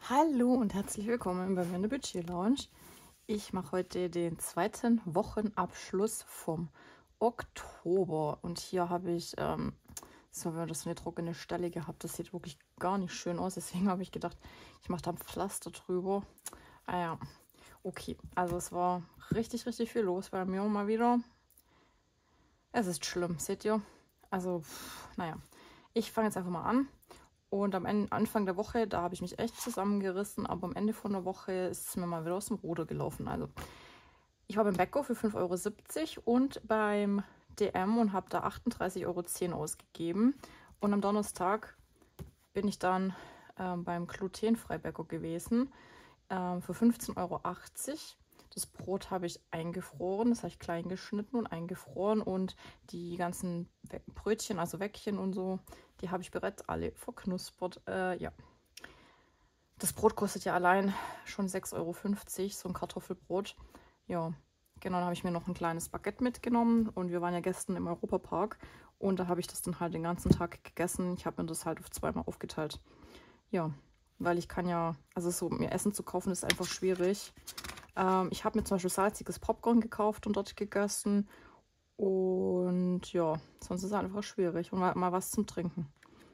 Hallo und herzlich willkommen bei mir in der Budget Lounge. Ich mache heute den zweiten Wochenabschluss vom Oktober und hier habe ich so eine trockene Stelle gehabt. Das sieht wirklich gar nicht schön aus, deswegen habe ich gedacht, ich mache da ein Pflaster drüber. Ah ja, okay, also es war richtig viel los bei mir mal wieder. Es ist schlimm, seht ihr? Also, naja, ich fange jetzt einfach mal an. Und Anfang der Woche, da habe ich mich echt zusammengerissen, aber am Ende von der Woche ist es mir mal wieder aus dem Ruder gelaufen. Also, ich war beim Bäcker für 5,70 € und beim DM und habe da 38,10 € ausgegeben. Und am Donnerstag bin ich dann beim Glutenfrei-Bäcker gewesen für 15,80 €. Das Brot habe ich eingefroren, das habe ich klein geschnitten und eingefroren und die ganzen Brötchen, also Weckchen und so, die habe ich bereits alle verknuspert. Ja. Das Brot kostet ja allein schon 6,50 € so ein Kartoffelbrot. Ja, genau, dann habe ich mir noch ein kleines Baguette mitgenommen und wir waren ja gestern im Europapark und da habe ich das dann halt den ganzen Tag gegessen. Ich habe mir das halt auf zweimal aufgeteilt. Ja, weil ich kann ja, also so mir Essen zu kaufen ist einfach schwierig. Ich habe mir zum Beispiel salziges Popcorn gekauft und dort gegessen. Und ja, sonst ist es einfach schwierig. Und mal was zum Trinken.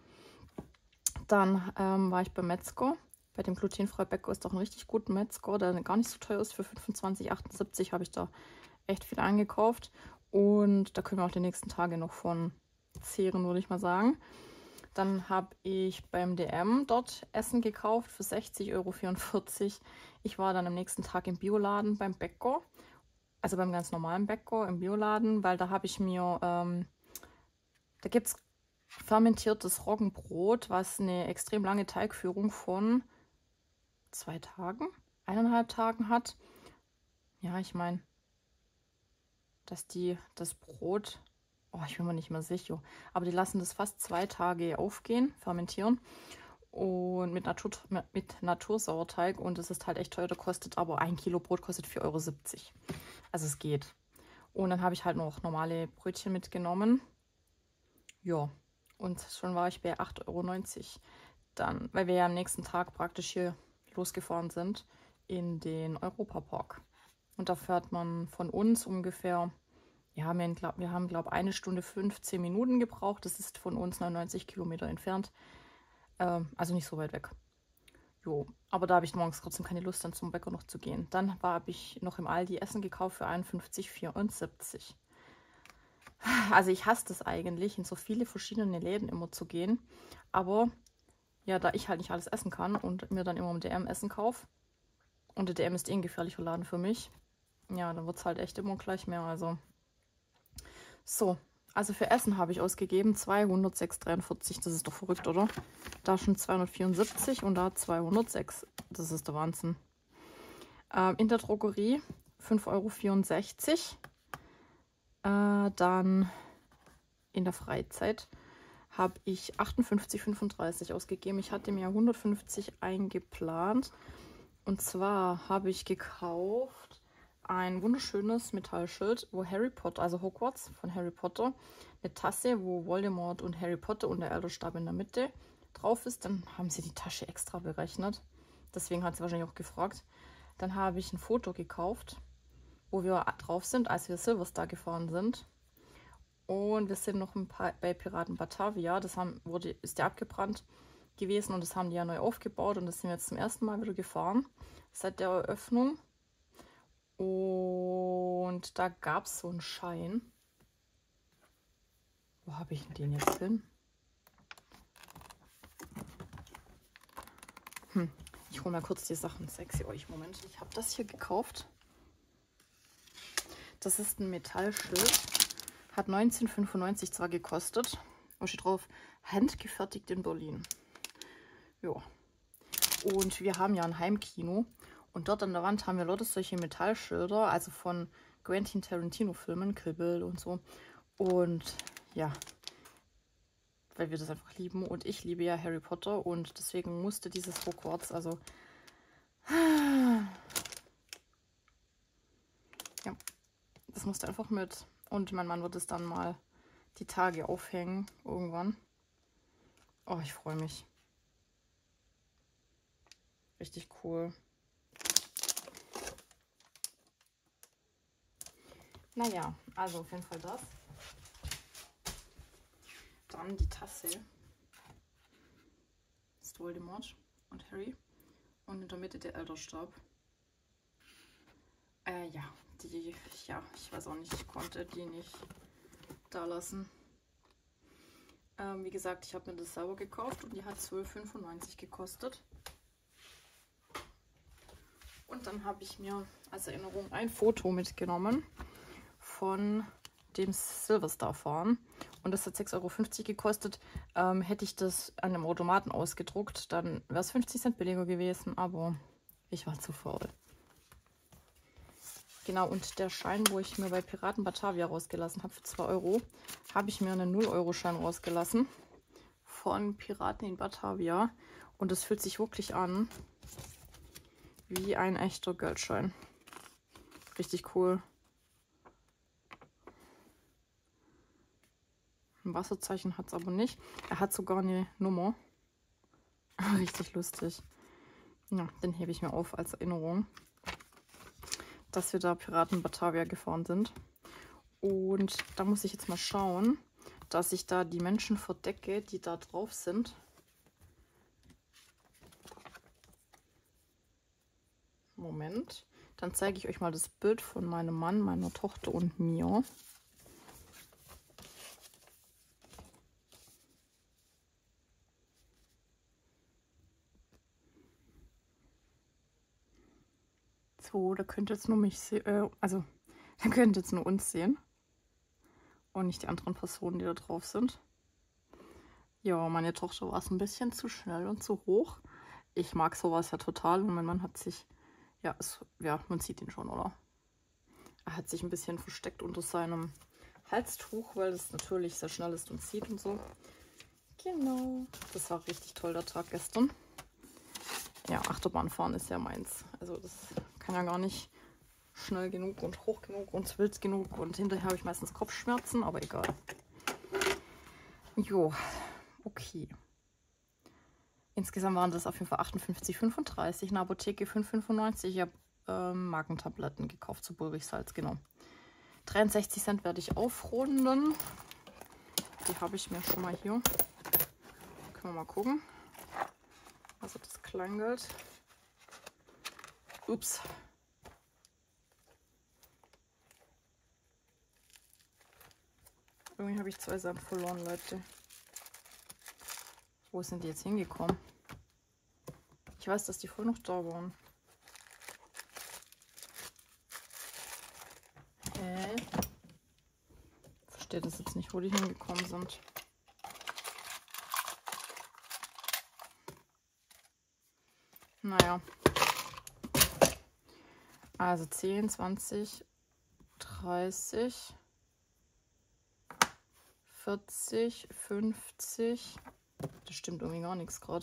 Dann war ich beim Metzger. Bei dem glutenfreien Bäcker ist auch ein richtig guter Metzger, der gar nicht so teuer ist. Für 25,78 € habe ich da echt viel eingekauft. Und da können wir auch die nächsten Tage noch von zehren, würde ich mal sagen. Dann habe ich beim DM dort Essen gekauft für 60,44 €. Ich war dann am nächsten Tag im Bioladen beim Bäcker, also beim ganz normalen Bäcker im Bioladen, weil da habe ich mir, da gibt es fermentiertes Roggenbrot, was eine extrem lange Teigführung von 2 Tagen, 1,5 Tagen hat. Ja, ich meine, dass die das Brot, oh, ich bin mir nicht mehr sicher, aber die lassen das fast 2 Tage aufgehen, fermentieren. Und mit Natursauerteig und es ist halt echt teuer, da kostet aber 1 Kilo Brot kostet 4,70 €. Also es geht. Und dann habe ich halt noch normale Brötchen mitgenommen. Ja, und schon war ich bei 8,90 € dann, weil wir ja am nächsten Tag praktisch hier losgefahren sind in den Europapark. Und da fährt man von uns ungefähr, ja, wir haben, glaube ich, 1 Stunde 15 Minuten gebraucht. Das ist von uns 99 Kilometer entfernt. Also nicht so weit weg. Jo, aber da habe ich morgens trotzdem keine Lust, dann zum Bäcker noch zu gehen. Dann habe ich noch im Aldi Essen gekauft für 51,74 €. Also ich hasse das eigentlich, in so viele verschiedene Läden immer zu gehen. Aber ja, da ich halt nicht alles essen kann und mir dann immer im DM Essen kaufe, und der DM ist eh ein gefährlicher Laden für mich, ja, dann wird es halt echt immer gleich mehr. Also so, also für Essen habe ich ausgegeben 206,43. Das ist doch verrückt, oder? Da schon 274 und da 206. Das ist der Wahnsinn. In der Drogerie 5,64 €. Dann in der Freizeit habe ich 58,35 € ausgegeben. Ich hatte mir 150 eingeplant. Und zwar habe ich gekauft ein wunderschönes Metallschild, wo Harry Potter, also Hogwarts von Harry Potter, eine Tasse, wo Voldemort und Harry Potter und der Elderstab in der Mitte drauf ist. Dann haben sie die Tasche extra berechnet. Deswegen hat sie wahrscheinlich auch gefragt. Dann habe ich ein Foto gekauft, wo wir drauf sind, als wir Silverstar gefahren sind. Und wir sind noch bei Piraten Batavia. Ist ja abgebrannt gewesen und das haben die ja neu aufgebaut. Und das sind wir jetzt zum ersten Mal wieder gefahren seit der Eröffnung. Und da gab es so einen Schein. Wo habe ich den jetzt hin? Ich hole mal kurz die Sachen. Sexy euch. Moment. Ich habe das hier gekauft. Das ist ein Metallschild. Hat 19,95 € zwar gekostet. Da steht drauf, handgefertigt in Berlin. Ja. Und wir haben ja ein Heimkino. Und dort an der Wand haben wir lauter solche Metallschilder, also von Quentin Tarantino-Filmen, Kill Bill und so. Und ja, weil wir das einfach lieben. Und ich liebe ja Harry Potter und deswegen musste dieses Hogwarts, also ja, das musste einfach mit. Und mein Mann wird es dann mal die Tage aufhängen, irgendwann. Oh, ich freue mich. Richtig cool. Naja, also auf jeden Fall das. Dann die Tasse. Das ist Voldemort und Harry. Und in der Mitte der Elderstab. Ja, ich weiß auch nicht, ich konnte die nicht da lassen. Wie gesagt, ich habe mir das selber gekauft und die hat 12,95 gekostet. Und dann habe ich mir als Erinnerung ein Foto mitgenommen von dem Silverstar-Fahren. Und das hat 6,50 Euro gekostet. Hätte ich das an einem Automaten ausgedruckt, dann wäre es 50 Cent billiger gewesen. Aber ich war zu faul. Genau, und der Schein, wo ich mir bei Piraten Batavia rausgelassen habe für 2 Euro, habe ich mir einen 0-Euro-Schein rausgelassen von Piraten in Batavia. Und das fühlt sich wirklich an wie ein echter Geldschein. Richtig cool. Ein Wasserzeichen hat es aber nicht. Er hat sogar eine Nummer. Richtig lustig. Ja, den hebe ich mir auf als Erinnerung, dass wir da Piraten Batavia gefahren sind. Und da muss ich jetzt mal schauen, dass ich da die Menschen verdecke, die da drauf sind. Moment. Dann zeige ich euch mal das Bild von meinem Mann, meiner Tochter und mir. So, da könnt ihr jetzt nur mich sehen, also da könnt ihr jetzt nur uns sehen und nicht die anderen Personen, die da drauf sind. Ja, meine Tochter war es ein bisschen zu schnell und zu hoch. Ich mag sowas ja total und mein Mann hat sich, ja, man sieht ihn schon, oder? Er hat sich ein bisschen versteckt unter seinem Halstuch, weil es natürlich sehr schnell ist und zieht und so. Genau, das war richtig toll, der Tag gestern. Ja, Achterbahnfahren ist ja meins. Also das kann ja gar nicht schnell genug und hoch genug und wild genug. Und hinterher habe ich meistens Kopfschmerzen, aber egal. Jo, okay. Insgesamt waren das auf jeden Fall 58,35. In der Apotheke 5,95. Ich habe Magentabletten gekauft zu Bulrichsalz, genau. 63 Cent werde ich aufrunden. Die habe ich mir schon mal hier. Können wir mal gucken. Also das Kleingeld. Ups. Irgendwie habe ich 2 Cent verloren, Leute. Wo sind die jetzt hingekommen? Ich weiß, dass die voll noch da waren. Ich verstehe das jetzt nicht, wo die hingekommen sind. Naja. Also 10, 20, 30, 40, 50. Das stimmt irgendwie gar nichts gerade.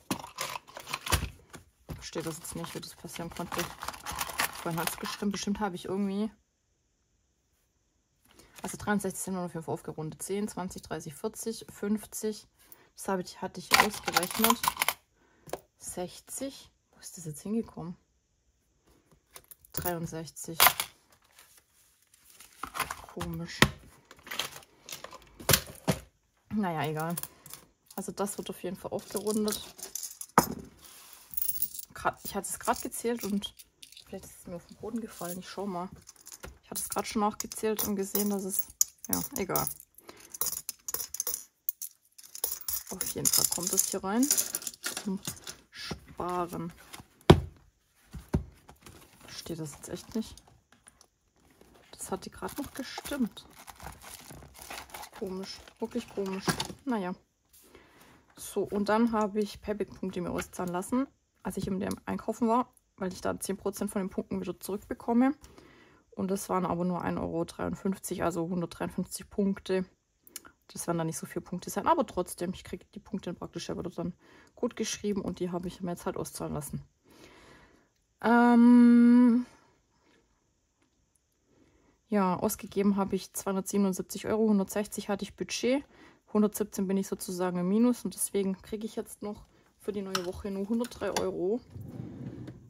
Ich verstehe das jetzt nicht, wie das passieren konnte. Vorhin hat es gestimmt. Bestimmt habe ich irgendwie. Also 63 sind auf jeden Fall aufgerundet. 10, 20, 30, 40, 50. Das hatte ich hier ausgerechnet. 60. Wo ist das jetzt hingekommen? 63. Komisch. Naja, egal. Also das wird auf jeden Fall aufgerundet. Ich hatte es gerade gezählt und vielleicht ist es mir auf den Boden gefallen. Ich schau mal. Ich hatte es gerade schon nachgezählt und gesehen, dass es... Ja, egal. Auf jeden Fall kommt es hier rein. Zum Sparen. Steht das jetzt echt nicht? Das hat die gerade noch gestimmt. Komisch. Wirklich komisch. Naja. So, und dann habe ich Payback-Punkte mir auszahlen lassen, als ich im DM einkaufen war, weil ich da 10% von den Punkten wieder zurückbekomme. Und das waren aber nur 1,53 Euro, also 153 Punkte. Das werden dann nicht so viele Punkte sein, aber trotzdem, ich kriege die Punkte praktisch ja wieder dann gut geschrieben und die habe ich mir jetzt halt auszahlen lassen. Ja, ausgegeben habe ich 277 Euro, 160 hatte ich Budget, 117 bin ich sozusagen im Minus und deswegen kriege ich jetzt noch für die neue Woche nur 103 Euro.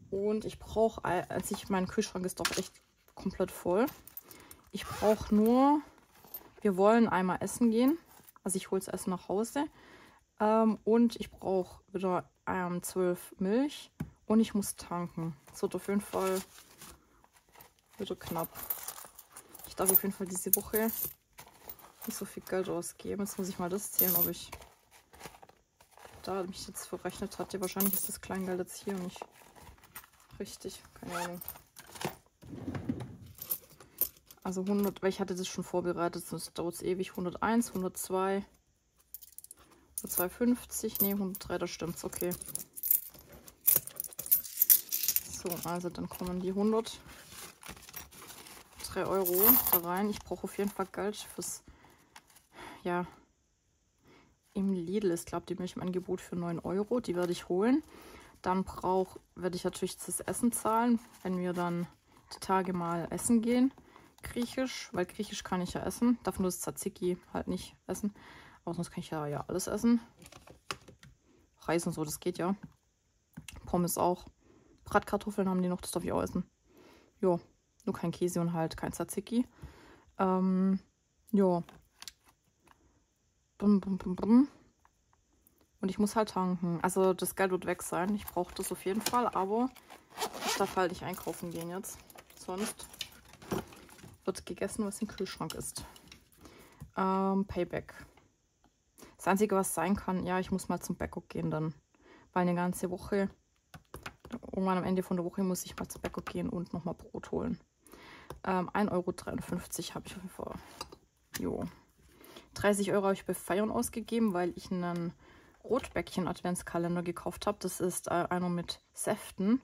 Und ich brauche, mein Kühlschrank ist doch echt komplett voll. Ich brauche nur, wir wollen einmal essen gehen. Also ich hole das Essen nach Hause. Und ich brauche wieder 12 Milch. Und ich muss tanken. Das wird auf jeden Fall wieder knapp. Ich darf auf jeden Fall diese Woche nicht so viel Geld ausgeben. Jetzt muss ich mal das zählen, ob ich da mich jetzt verrechnet hatte. Wahrscheinlich ist das Kleingeld jetzt hier nicht richtig. Keine Ahnung. Also 100, weil ich hatte das schon vorbereitet, sonst dauert es ewig. 101, 102, 102,50, ne 103, da stimmt's, okay. So, also dann kommen die 103 Euro da rein. Ich brauche auf jeden Fall Geld fürs, ja, im Lidl ist, glaube ich, die Milch im Angebot für 9 Euro. Die werde ich holen. Dann werde ich natürlich das Essen zahlen, wenn wir dann die Tage mal essen gehen. Griechisch, weil Griechisch kann ich ja essen. Darf nur das Tzatziki halt nicht essen. Aber sonst kann ich ja alles essen. Reis und so, das geht ja. Pommes auch. Bratkartoffeln haben die noch, das darf ich auch essen. Ja, nur kein Käse und halt kein Tzatziki. Ja. Und ich muss halt tanken. Also das Geld wird weg sein. Ich brauche das auf jeden Fall, aber ich darf halt nicht einkaufen gehen jetzt. Sonst wird gegessen, was im Kühlschrank ist. Payback. Das Einzige, was sein kann, ja, ich muss mal zum Bäcker gehen dann. Weil eine ganze Woche, irgendwann am Ende von der Woche muss ich mal zum Bäcker gehen und nochmal Brot holen. 1,53 Euro habe ich auf jeden Fall. Jo. 30 Euro habe ich bei Feiern ausgegeben, weil ich einen Rotbäckchen-Adventskalender gekauft habe. Das ist einer mit Säften.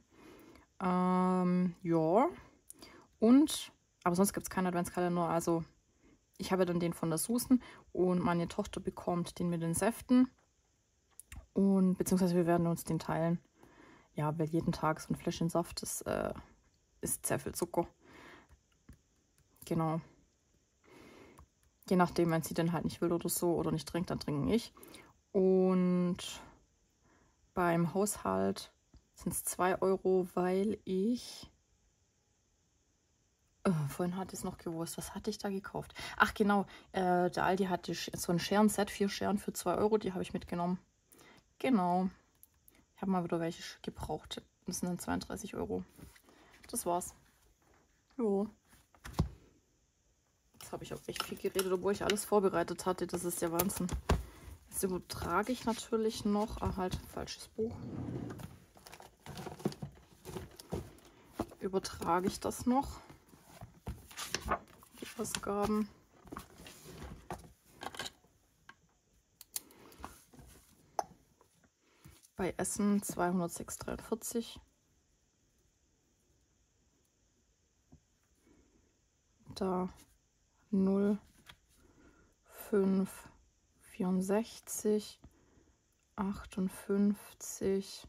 Ja. Und, aber sonst gibt es keinen Adventskalender. Also ich habe dann den von der Susan und meine Tochter bekommt den mit den Säften. Und beziehungsweise wir werden uns den teilen. Ja, weil jeden Tag so ein Fläschchen Saft ist sehr viel Zucker. Genau. Je nachdem, wenn sie den halt nicht will oder so oder nicht trinkt, dann trinke ich. Und beim Haushalt sind es 2 Euro, weil ich... vorhin hatte ich es noch gewusst. Was hatte ich da gekauft? Ach genau, der Aldi hatte so ein Scherenset, 4 Scheren für 2 Euro. Die habe ich mitgenommen. Genau. Ich habe mal wieder welche gebraucht. Das sind dann 32 Euro. Das war's. Jo. Jetzt habe ich auch echt viel geredet, obwohl ich alles vorbereitet hatte. Das ist der Wahnsinn. Jetzt übertrage ich natürlich noch. Ah, halt, falsches Buch. Übertrage ich das noch. Die Ausgaben. Bei Essen 206,43. Da 0,564, 58,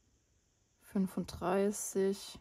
35,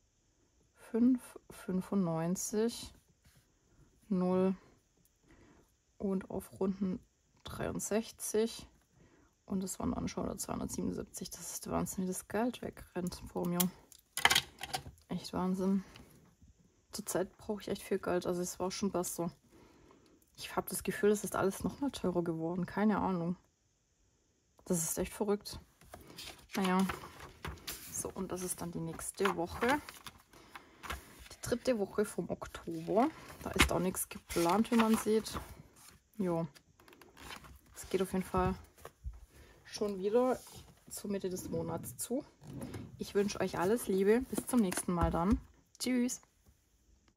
5,95, 0 und aufrunden 63. Und das waren dann schon 277. Das ist der Wahnsinn, wie das Geld wegrennt vor mir. Echt Wahnsinn. Zurzeit brauche ich echt viel Geld. Also es war schon besser. Ich habe das Gefühl, es ist alles noch mal teurer geworden. Keine Ahnung. Das ist echt verrückt. Naja. So, und das ist dann die nächste Woche. Die 3. Woche vom Oktober. Da ist auch nichts geplant, wie man sieht. Jo. Es geht auf jeden Fall schon wieder zur Mitte des Monats zu. Ich wünsche euch alles Liebe. Bis zum nächsten Mal dann. Tschüss.